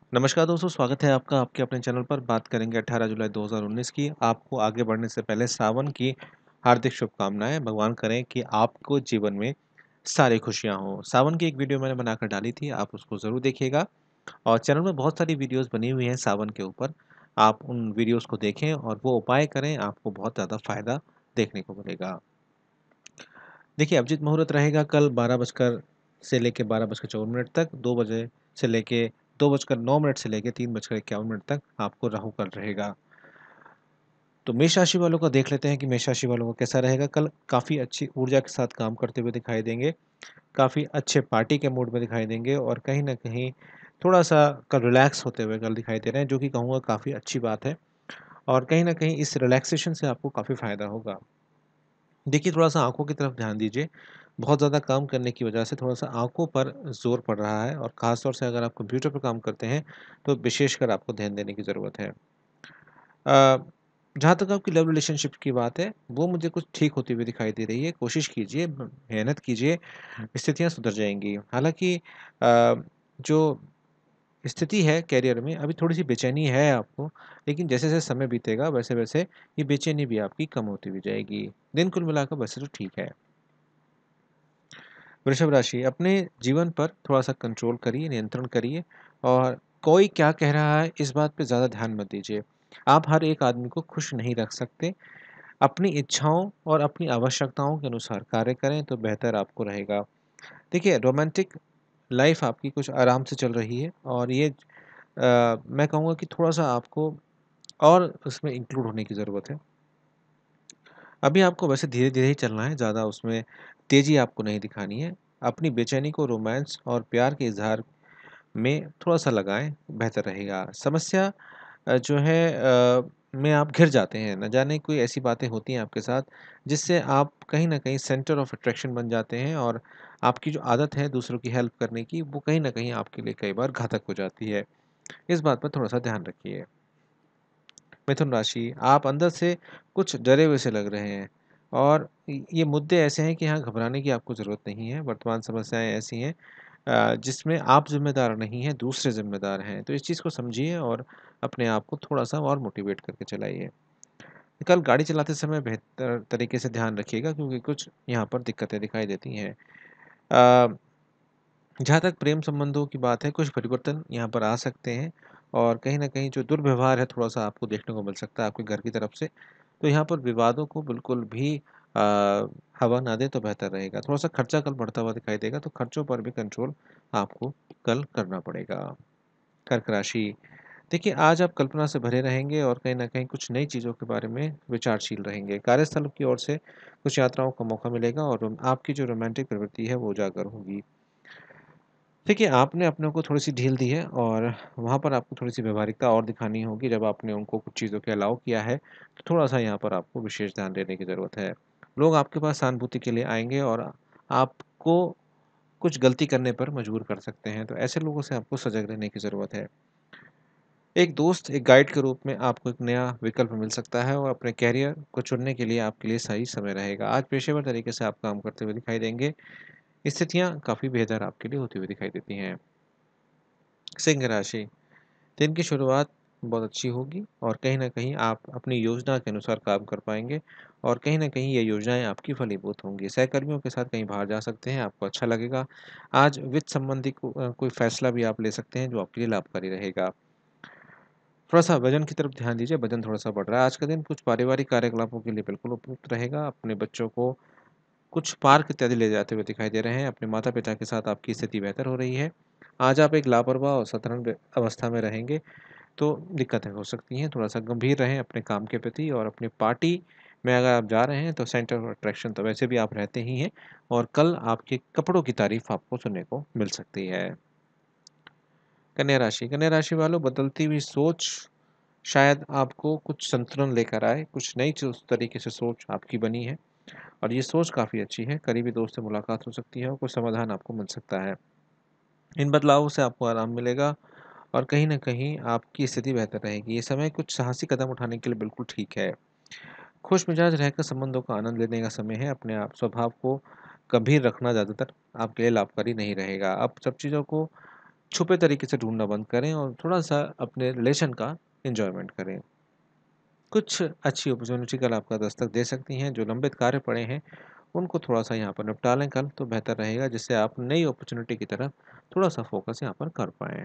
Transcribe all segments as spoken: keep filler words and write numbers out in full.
नमस्कार दोस्तों, स्वागत है आपका आपके अपने चैनल पर। बात करेंगे अठारह जुलाई दो हज़ार उन्नीस की। आपको आगे बढ़ने से पहले सावन की हार्दिक शुभकामनाएं। भगवान करें कि आपको जीवन में सारी खुशियां हों। सावन की एक वीडियो मैंने बनाकर डाली थी, आप उसको ज़रूर देखिएगा। और चैनल में बहुत सारी वीडियोस बनी हुई हैं सावन के ऊपर, आप उन वीडियोस को देखें और वो उपाय करें, आपको बहुत ज़्यादा फायदा देखने को मिलेगा। देखिए, अभिजीत मुहूर्त रहेगा कल बारह बजकर से लेके बारह बजकर चौवन मिनट तक, दो बजे से लेके दो बजकर नौ मिनट से लेके तीन बजकर इक्यावन मिनट तक आपको राहु काल रहेगा। तो मेष राशि वालों का देख लेते हैं कि मेष राशि वालों को कैसा रहेगा कल। काफ़ी अच्छी ऊर्जा के साथ काम करते हुए दिखाई देंगे, काफ़ी अच्छे पार्टी के मूड में दिखाई देंगे और कहीं न कहीं थोड़ा-सा कल रिलैक्स होते हुए कल दिखाई दे रहे हैं, जो कि कहूँगा काफ़ी अच्छी बात है। और कहीं न कहीं इस रिलैक्सेशन से आपको काफ़ी फ़ायदा होगा। देखिए, थोड़ा-सा आँखों की तरफ ध्यान दीजिए। बहुत ज़्यादा काम करने की वजह से थोड़ा-सा आँखों पर ज़ोर पड़ रहा है और ख़ास तौर से अगर आप कंप्यूटर पर काम करते हैं, तो विशेषकर आपको ध्यान देने की ज़रूरत है। अ, जहाँ तक आपकी लव रिलेशनशिप की बात है, वो मुझे कुछ ठीक होती हुई दिखाई दे रही है। कोशिश कीजिए, ब मेहनत कीजिए, स्थितियाँ सुधर जाएँगी। हालाँकि अ, जो स्थिति है करियर में, अभी थोड़ी-सी बेचैनी है आपको, लेकिन जैसे-जैसे समय बीतेगा, वैसे-वैसे ये बेचैनी भी आपकी कम होती हुई जाएगी। दिन कुल मिलाकर वैसे तो ठीक है। वृषभ राशि, अपने जीवन पर थोड़ा-सा कंट्रोल करिए, नियंत्रण करिए और कोई क्या कह रहा है इस बात पे ज़्यादा ध्यान मत दीजिए। आप हर एक आदमी को खुश नहीं रख सकते। अपनी इच्छाओं और अपनी आवश्यकताओं के अनुसार कार्य करें तो बेहतर आपको रहेगा। देखिए, रोमांटिक लाइफ़ आपकी कुछ आराम से चल रही है और ये अ, मैं कहूँगा कि थोड़ा-सा आपको और उसमें इंक्लूड होने की ज़रूरत है। अभी आपको वैसे धीरे-धीरे ही चलना है, ज़्यादा उसमें तेज़ी आपको नहीं दिखानी है। अपनी बेचैनी को रोमांस और प्यार के इज़हार में थोड़ा-सा लगाएँ, बेहतर रहेगा। समस्या अ, जो है अ, में आप घिर जाते हैं, ना जाने कोई ऐसी बातें होती हैं आपके साथ, जिससे आप कहीं न कहीं सेंटर ऑफ अट्रैक्शन बन जाते हैं और आपकी जो आदत है दूसरों की हेल्प करने की, वो कहीं न कहीं आपके लिए कई बार घातक हो जाती है। इस बात पर थोड़ा-सा ध्यान रखिए। मिथुन राशि, आप अंदर से कुछ डरे हुए से लग रहे हैं और य ये मुद्दे ऐसे हैं कि यहाँ घबराने की आपको ज़रूरत नहीं है। वर्तमान समस्याएँ ऐसी हैं अ, जिसमें आप ज़िम्मेदार नहीं हैं, दूसरे ज़िम्मेदार हैं। तो इस चीज़ को समझिए और अपने आप को थोड़ा-सा और मोटिवेट करके चलाइए। कल गाड़ी चलाते समय बेहतर तरीके से ध्यान रखिएगा क्योंकि कुछ यहाँ पर दिक्कतें दिखाई देती हैं। अ, जहाँ तक प्रेम संबंधों की बात है, कुछ परिवर्तन यहाँ पर आ सकते हैं और कहीं न कहीं जो दुर्व्यवहार है थोड़ा-सा आपको देखने को मिल सकता है आपके घर की तरफ से। तो यहाँ पर विवादों को बिल्कुल भी अ, हवा ना दें तो बेहतर रहेगा। थोड़ा-सा खर्चा कल बढ़ता हुआ दिखाई देगा, तो खर्चों पर भी कंट्रोल आपको कल करना पड़ेगा। कर्क राशि, देखिए आज आप कल्पना से भरे रहेंगे और कहीं न कहीं कुछ नई चीज़ों के बारे में विचारशील रहेंगे। कार्यस्थल की ओर से कुछ यात्राओं का मौका मिलेगा और रोम आपकी जो रोमांटिक प्रवृत्ति है वो उजागर होगी। देखिए, आपने अपने को थोड़ी-सी ढील दी है और वहाँ पर आपको थोड़ी-सी व्यावहारिकता और दिखानी होगी। जब आपने उनको कुछ चीज़ों के अलाउ किया है, तो थोड़ा-सा यहाँ पर आपको विशेष ध्यान देने की ज़रूरत है। लोग आपके पास सहानुभूति के लिए आएँगे और आपको कुछ गलती करने पर मजबूर कर सकते हैं, तो ऐसे लोगों से आपको सजग रहने की ज़रूरत है। एक दोस्त, एक गाइड के रूप में आपको एक नया विकल्प मिल सकता है और अपने करियर को चुनने के लिए आपके लिए सही समय रहेगा। आज पेशेवर तरीके से आप काम करते हुए दिखाई देंगे। स्थितियाँ काफ़ी बेहतर आपके लिए होती हुई दिखाई देती हैं। सिंह राशि, दिन की शुरुआत बहुत अच्छी होगी और कहीं न कहीं आप अपनी योजना के अनुसार काम कर पाएँगे और कहीं न कहीं ये योजनाएँ आपकी फलीभूत होंगी। सहकर्मियों के साथ कहीं बाहर जा सकते हैं, आपको अच्छा लगेगा। आज वित्त संबंधी को अ, कोई फैसला भी आप ले सकते हैं जो आपके लिए लाभकारी रहेगा। थोड़ा-सा वज़न की तरफ ध्यान दीजिए, वज़न थोड़ा-सा बढ़ रहा है आज का दिन, कुछ पारिवारिक कार्यकलापों के लिए बिल्कुल उपयुक्त रहेगा। अपने बच्चों को कुछ पार्क इत्यादि ले जाते हुए दिखाई दे रहे हैं। अपने माता-पिता के साथ आपकी स्थिति बेहतर हो रही है। आज आप एक लापरवाह और सतरंग अवस्था में रहेंगे, तो दिक्कतें हो सकती हैं। थोड़ा-सा गंभीर रहें अपने काम के प्रति और अपनी पार्टी में अगर आप जा रहे हैं, तो सेंटर ऑफ अट्रैक्शन तो वैसे भी आप रहते ही हैं और कल आपके कपड़ों की तारीफ़ आपको सुनने को मिल सकती है। कन्या राशि, कन्या राशि वालों, बदलती हुई सोच शायद आपको कुछ संतुलन लेकर आए, कुछ नई चीज़ उस तरीके से सोच आपकी बनी है और ये सोच काफ़ी अच्छी है। करीबी दोस्त से मुलाकात हो सकती है और कुछ समाधान आपको मिल सकता है। इन बदलावों से आपको आराम मिलेगा और कहीं न कहीं आपकी स्थिति बेहतर रहेगी। ये समय कुछ साहसी कदम उठाने के लिए बिल्कुल ठीक है। खुश मिजाज रहकर संबंधों का आनंद लेने का समय है। अपने आप स्वभाव को गंभीर रखना ज़्यादातर आपके लिए लाभकारी नहीं रहेगा। आप सब चीज़ों को छुपे तरीके से ढूँढना बंद करें और थोड़ा-सा अपने रिलेशन का एन्जॉयमेंट करें। कुछ अच्छी अपॉर्च्युनिटी कल आपका दस्तक दे सकती हैं, जो लंबित कार्य पड़े हैं, उनको थोड़ा-सा यहाँ पर निपटा लें कल तो बेहतर रहेगा, जिससे आप नई अपॉर्च्युनिटी की तरफ थोड़ा-सा फ़ोकस यहाँ पर कर पाएँ।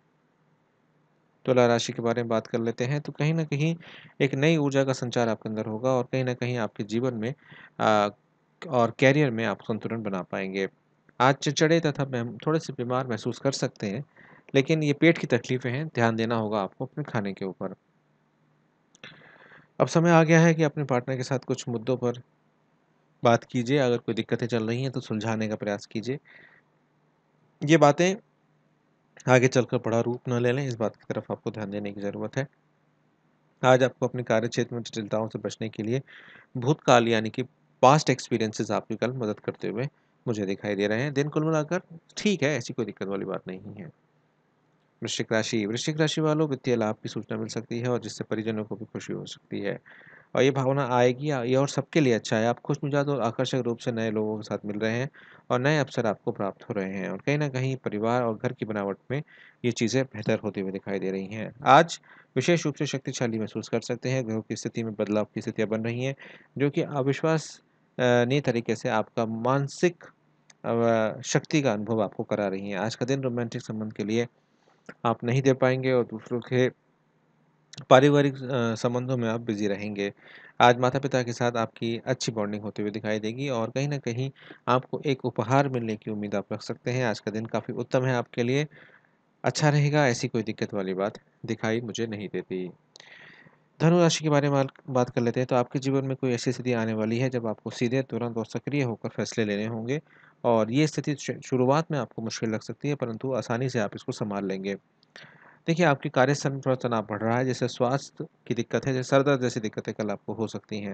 तुला राशि के बारे में बात कर लेते हैं, तो कहीं न कहीं एक नई ऊर्जा का संचार आपके अंदर होगा और कहीं न कहीं आपके जीवन में अ, और करियर में आप संतुलन बना पाएँगे। आज चिड़चिड़े तथा बेम थोड़े-से बीमार महसूस कर सकते हैं, लेकिन ये पेट की तकलीफ़ें हैं, ध्यान देना होगा आपको अपने खाने के ऊपर। अब समय आ गया है कि अपने पार्टनर के साथ कुछ मुद्दों पर बात कीजिए, अगर कोई दिक्कतें चल रही हैं तो सुलझाने का प्रयास कीजिए। ये बातें आगे चलकर बड़ा रूप ना ले लें, इस बात की तरफ आपको ध्यान देने की ज़रूरत है। आज आपको अपने कार्यक्षेत्र में जटिलताओं से बचने के लिए भूतकाल यानी कि पास्ट एक्सपीरियंसेस आपकी कल मदद करते हुए मुझे दिखाई दे रहे हैं। दिन कुल मिलाकर ठीक है, ऐसी कोई दिक्कत वाली बात नहीं है। वृश्चिक राशि वृश्चिक राशि वालों वित्तीय लाभ की सूचना मिल सकती है और जिससे परिजनों को भी खुशी हो सकती है। और ये भावना आएगी अ, ये और सबके लिए अच्छा है। आप खुशमिजाज और आकर्षक रूप से नए लोगों के साथ मिल रहे हैं और नए अवसर आपको प्राप्त हो रहे हैं और कहीं न कहीं परिवार और घर की बनावट में ये चीज़ें बेहतर होती हुई दिखाई दे रही हैं। आज विशेष रूप से शक्तिशाली महसूस कर सकते हैं, ग्रहों की स्थिति में बदलाव की स्थितियाँ बन रही हैं, जो कि अविश्वास अ, नए तरीके से आपका मानसिक अ, शक्ति का अनुभव आपको करा रही हैं। आज का दिन रोमांटिक संबंध के लिए आप नहीं दे पाएँगे और दूसरों के पारिवारिक अ, संबंधों में आप बिज़ी रहेंगे। आज माता-पिता के साथ आपकी अच्छी बॉन्डिंग होती हुई दिखाई देगी और कहीं न कहीं आपको एक उपहार मिलने की उम्मीद आप रख सकते हैं। आज का दिन काफ़ी उत्तम है आपके लिए, अच्छा रहेगा, ऐसी कोई दिक्कत वाली बात दिखाई मुझे नहीं देती। धनु राशि के बारे में बात बात कर लेते हैं, तो आपके जीवन में कोई ऐसी स्थिति आने वाली है जब आपको सीधे, तुरंत और सक्रिय होकर फैसले लेने होंगे और ये स्थिति श शुरुआत में आपको मुश्किल लग सकती है, परंतु आसानी से आप इसको सँभाल लेंगे। देखिए, आपकी कार्यस्थल में थोड़ा तनाव बढ़ रहा है, जैसे स्वास्थ्य की दिक्कत है, जैसे सर दर्द जैसी दिक्कतें कल आपको हो सकती हैं।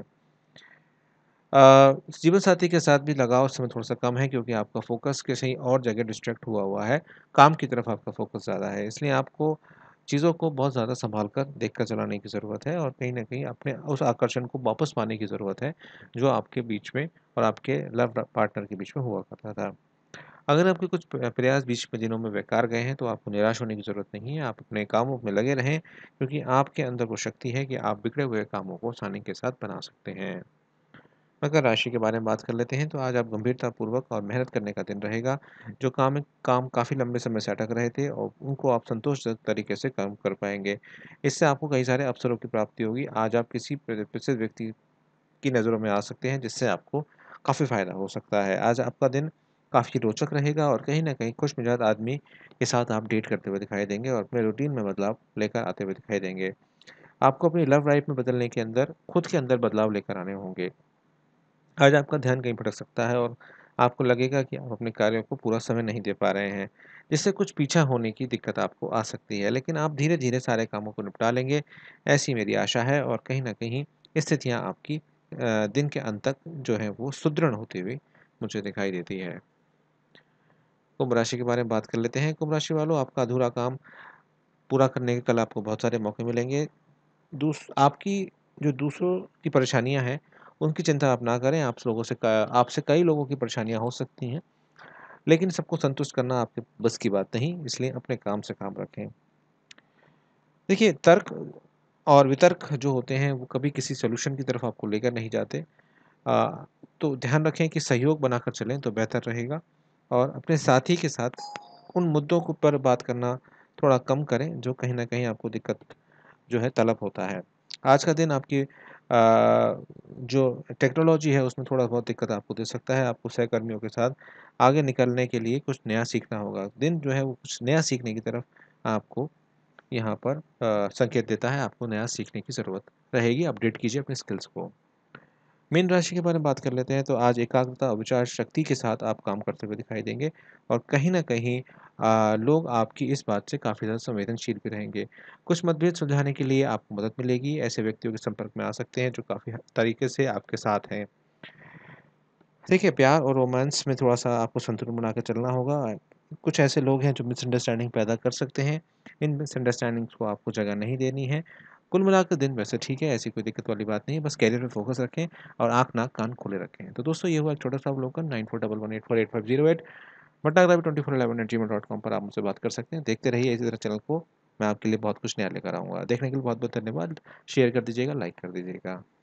अ, जीवन साथी के साथ भी लगाव इस समय थोड़ा-सा कम है क्योंकि आपका फ़ोकस कहीं और जगह डिस्ट्रैक्ट हुआ हुआ है, काम की तरफ आपका फ़ोकस ज़्यादा है। इसलिए आपको चीज़ों को बहुत ज़्यादा सँभाल कर देख कर चलाने की ज़रूरत है और कहीं न कहीं अपने उस आकर्षण को वापस पाने की ज़रूरत है, जो आपके बीच में और आपके लव पार्टनर के बीच में हुआ करता था। अगर आपके कुछ प प्रयास बीच में दिनों में बेकार गए हैं, तो आपको निराश होने की ज़रूरत नहीं है। आप अपने कामों में लगे रहें, क्योंकि आपके अंदर वो शक्ति है कि आप बिगड़े हुए कामों को आसानी के साथ बना सकते हैं। मकर राशि के बारे में बात कर लेते हैं, तो आज आप गंभीरतापूर्वक और मेहनत करने का दिन रहेगा। जो काम काम काफ़ी लंबे समय से अटक रहे थे और उनको आप संतोषजनक तरीके से काम कर पाएँगे। इससे आपको कई सारे अवसरों की प्राप्ति होगी। आज आप किसी प्र प्रसिद्ध व्यक्ति की नज़रों में आ सकते हैं, जिससे आपको काफ़ी फ़ायदा हो सकता है। आज आपका दिन काफ़ी रोचक रहेगा और कहीं न कहीं खुशमिजाज आदमी के साथ आप डेट करते हुए दिखाई देंगे और अपने रूटीन में बदलाव लेकर आते हुए दिखाई देंगे। आपको अपनी लव लाइफ़ में बदलने के अंदर खुद के अंदर बदलाव लेकर आने होंगे। आज आपका ध्यान कहीं भटक सकता है और आपको लगेगा कि आप अपने कार्यों को पूरा समय नहीं दे पा रहे हैं, जिससे कुछ पीछा होने की दिक्कत आपको आ सकती है। लेकिन आप धीरे-धीरे सारे कामों को निपटा लेंगे, ऐसी मेरी आशा है और कहीं न कहीं स्थितियाँ आपकी अ, दिन के अंत तक जो है वो सुदृढ़ होती हुई मुझे दिखाई देती है। कुंभ राशि के बारे में बात कर लेते हैं। कुंभ राशि वालों, आपका अधूरा काम पूरा करने के कल आपको बहुत सारे मौके मिलेंगे। दूस आपकी जो दूसरों की परेशानियाँ हैं, उनकी चिंता आप ना करें। आप लोगों से क आपसे कई लोगों की परेशानियाँ हो सकती हैं, लेकिन सबको संतुष्ट करना आपके बस की बात नहीं, इसलिए अपने काम से काम रखें। देखिए, तर्क और वितर्क जो होते हैं, वो कभी किसी सॉल्यूशन की तरफ आपको लेकर नहीं जाते। अ, तो ध्यान रखें कि सहयोग बनाकर चलें तो बेहतर रहेगा और अपने साथी के साथ उन मुद्दों को पर बात करना थोड़ा कम करें, जो कहीं न कहीं आपको दिक्कत जो है तलब होता है। आज का दिन आपकी अ, जो टेक्नोलॉजी है उसमें थोड़ा बहुत दिक्कत आपको दे सकता है। आपको सहकर्मियों के साथ आगे निकलने के लिए कुछ नया सीखना होगा। दिन जो है वो कुछ नया सीखने की तरफ आपको यहाँ पर अ, संकेत देता है। आपको नया सीखने की ज़रूरत रहेगी, अपडेट कीजिए अपने स्किल्स को। मीन राशि के बारे में बात कर लेते हैं, तो आज एकाग्रता और विचार शक्ति के साथ आप काम करते हुए दिखाई देंगे और कहीं न कहीं अ, लोग आपकी इस बात से काफ़ी ज़्यादा संवेदनशील भी रहेंगे। कुछ मतभेद सुलझाने के लिए आपको मदद मिलेगी, ऐसे व्यक्तियों के संपर्क में आ सकते हैं जो काफ़ी हद तरीके से आपके साथ हैं। देखिए, प्यार और रोमांस में थोड़ा-सा आपको संतुलन बना के चलना होगा। कुछ ऐसे लोग हैं जो मिसअंडरस्टैंडिंग पैदा कर सकते हैं, इन मिसअंडरस्टैंडिंग्स को आपको जगह नहीं देनी है। कुल मिलाकर दिन वैसे ठीक है, ऐसी कोई दिक्कत वाली बात नहीं है, बस करियर पे फ़ोकस रखें और आँख, नाक, कान खुले रखें। तो दोस्तों, ये हुआ एक छोटा-सा अवलोकन। Nine four one one eight four eight five zero eight Bhattagravi twenty four eleven eight Gmail dot com पर आप मुझसे बात कर सकते हैं। देखते रहिए इसी तरह चैनल को, मैं आपके लिए बहुत कुछ नया लेकर आऊँगा। देखने के लिए बहुत बहुत धन्यवाद। शेयर कर दीजिएगा, लाइक कर दीजिएगा।